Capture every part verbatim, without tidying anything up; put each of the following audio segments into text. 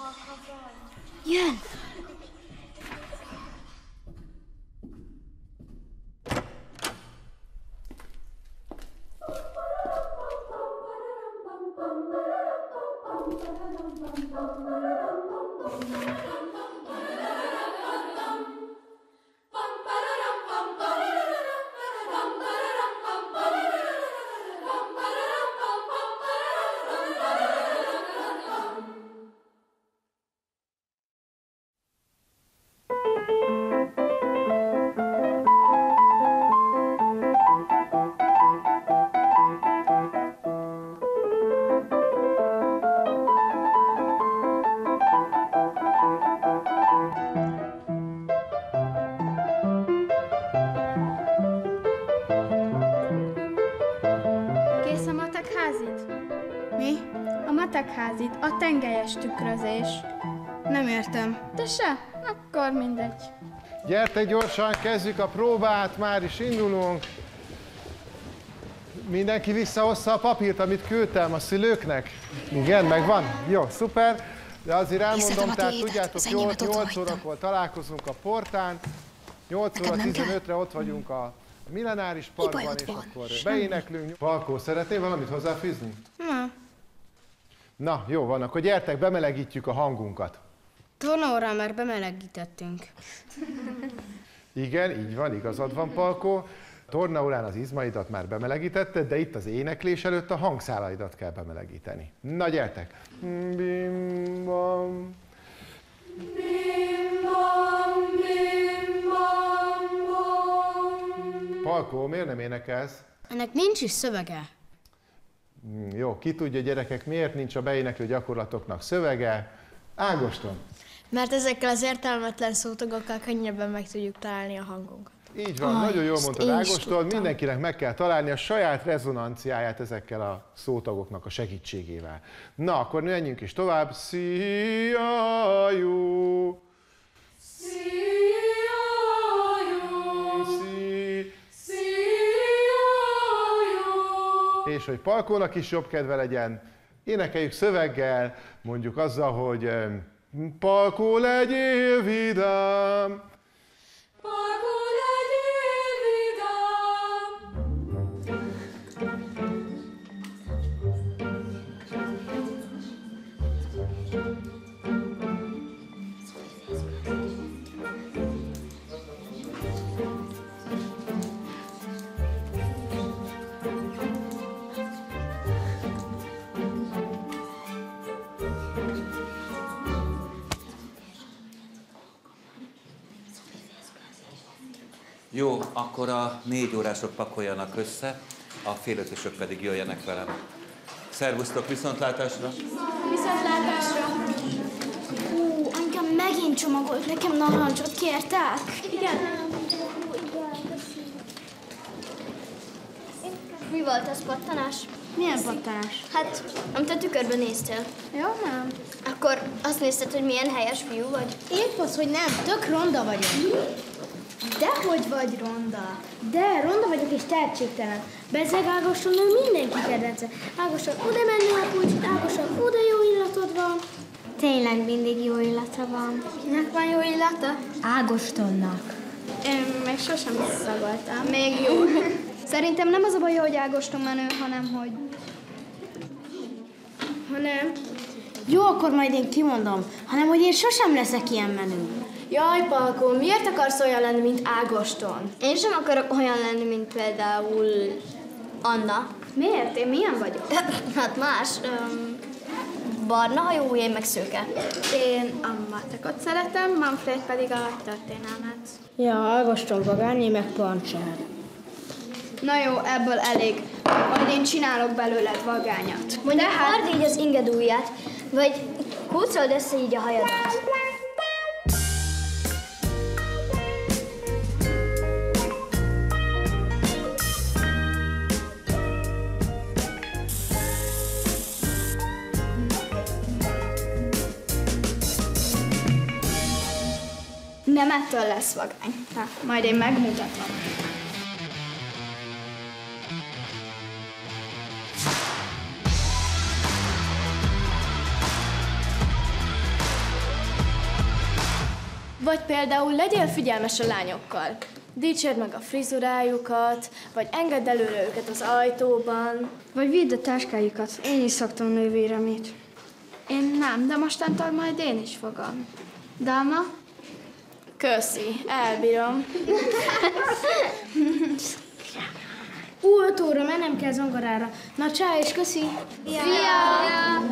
Jön! Házit, a tengelyes tükrözés. Nem értem. De se? Akkor mindegy. Gyertek gyorsan, kezdjük a próbát, már is indulunk. Mindenki visszahozza a papírt, amit küldtem a szülőknek? Igen, megvan? Jó, szuper. De azért elmondom, tehát tudjátok, nyolc órakor találkozunk a portán, nyolc óra tizenötre ott vagyunk a Millenáris Parkban, és akkor beéneklünk. Palkó, szeretnél valamit hozzáfűzni? Nem. Na, jó van, akkor gyertek, bemelegítjük a hangunkat. Tornaórán már bemelegítettünk. Igen, így van, igazad van, Palkó. Tornaórán az izmaidat már bemelegítetted, de itt az éneklés előtt a hangszálaidat kell bemelegíteni. Na, gyertek! Bim bam. Bim bam, bim bam bam. Palkó, miért nem énekelsz? Ennek nincs is szövege. Jó, ki tudja, gyerekek, miért nincs a beéneklő gyakorlatoknak szövege? Ágoston. Mert ezekkel az értelmetlen szótagokkal könnyebben meg tudjuk találni a hangunkat. Így van, ah, nagyon jól mondtad, Ágoston, mindenkinek meg kell találni a saját rezonanciáját ezekkel a szótagoknak a segítségével. Na, akkor menjünk is tovább. Szia, jó! És hogy Palkónak is jobb kedve legyen, énekeljük szöveggel, mondjuk azzal, hogy Palkó, legyél vidám! Palkó, legyél vidám! Jó, akkor a négy órások pakoljanak össze, a félötösök pedig jöjjenek velem. Szervusztok, viszontlátásra! Viszontlátásra! Hú, engem megint csomagolt, nekem narancsot kértek? Igen. Mi volt az, pattanás? Milyen pattanás? Hát, amit a tükörben néztél. Jó, nem. Akkor azt nézted, hogy milyen helyes fiú vagy? Épp az, hogy nem, tök ronda vagyok. Dehogy vagy ronda? De, ronda vagyok és tehetségtelen. Bezzeg Ágoston, ő mindenki kedvence. Ágoston, oda menni a pulcsit, Ágoston, oda jó illatod van. Tényleg mindig jó illata van. Kinek van jó illata? Ágostonnak. Én még sosem szagoltam. Még jó. Szerintem nem az a baj, hogy Ágoston menő, hanem hogy... Hanem... Jó, akkor majd én kimondom, hanem hogy én sosem leszek ilyen menő. Jaj, Palkó, miért akarsz olyan lenni, mint Ágoston? Én sem akarok olyan lenni, mint például Anna. Miért? Én milyen vagyok? Hát más. Um, barna hajú, én meg szőke. Én a matekot szeretem, Manfred pedig a történelmet. Ja, Ágoston vagány, én meg Pancser. Na jó, ebből elég. Majd én csinálok belőled vagányat. Mondjuk hard így az ingedújját, vagy húzold össze így a hajadat. Nem ettől lesz vagány. Na, majd én megmutatom. Vagy például legyél figyelmes a lányokkal. Dicsérd meg a frizurájukat, vagy engedd előre őket az ajtóban. Vagy vidd a táskájukat. Én is szoktam nővéremét. Én nem, de mostantól majd én is fogom. Dalma? Köszi, elbírom. Ú, öt óra, mennem kell zongorára. Na, csá és köszi. Szia! Szia!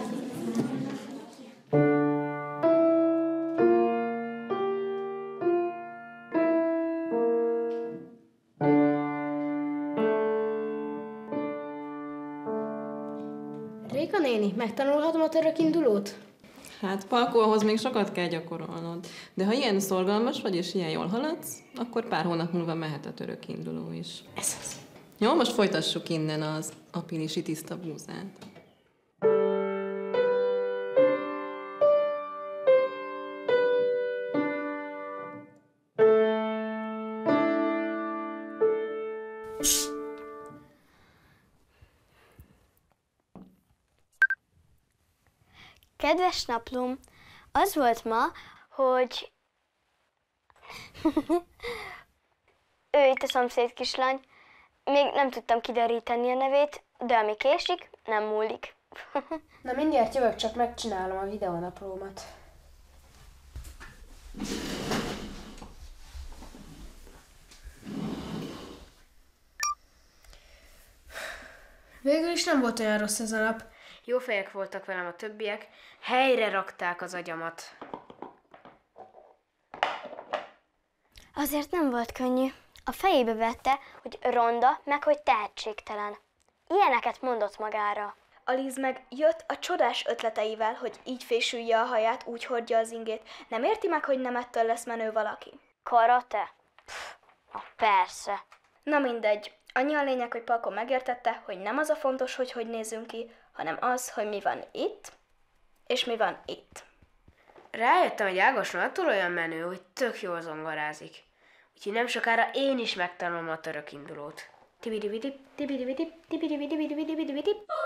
Réka néni, megtanulhatom a törökindulót? Hát, Palkó, ahhoz még sokat kell gyakorolnod. De ha ilyen szorgalmas vagy, és ilyen jól haladsz, akkor pár hónap múlva mehet a törökinduló is. Ez az. Jó, most folytassuk innen az apilisi tiszta búzát. Kedves naplóm, az volt ma, hogy ő itt a szomszéd kislány. Még nem tudtam kideríteni a nevét, de ami késik, nem múlik. Na mindjárt jövök, csak megcsinálom a videónaplómat. Végül is nem volt olyan rossz ez a nap. Jó fejek voltak velem a többiek, helyre rakták az agyamat. Azért nem volt könnyű. A fejébe vette, hogy ronda, meg hogy tehetségtelen. Ilyeneket mondott magára. Aliz meg jött a csodás ötleteivel, hogy így fésülje a haját, úgy hordja az ingét. Nem érti meg, hogy nem ettől lesz menő valaki? Karate? Pff, na persze. Na mindegy. Annyi a lényeg, hogy Palko megértette, hogy nem az a fontos, hogy hogy nézünk ki, hanem az, hogy mi van itt, és mi van itt. Rájöttem, hogy Ágoston attól olyan menő, hogy tök jól zongorázik. Úgyhogy nem sokára én is megtanulom a törökindulót. Tibidibidip, tibidibidip, tibidibidibidibidip.